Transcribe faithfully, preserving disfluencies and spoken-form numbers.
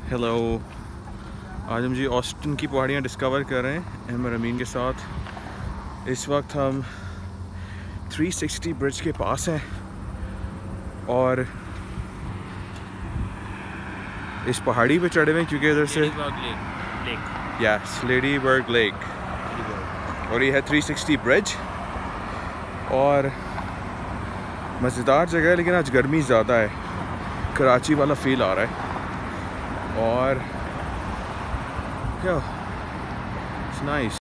Hello, आज हम जी Austin की पहाड़ियाँ डिस्कवर कर रहे हैं अहमद अमीन के साथ। इस वक्त हम थ्री सिक्सटी ब्रिज के पास हैं और इस पहाड़ी पे चढ़े हुए हैं क्योंकि इधर से यस लेडीबर्ग लेक और ये है थ्री सिक्सटी ब्रिज और मज़ेदार जगह है, लेकिन आज गर्मी ज़्यादा है, कराची वाला फील आ रहा है और yeah, it's nice.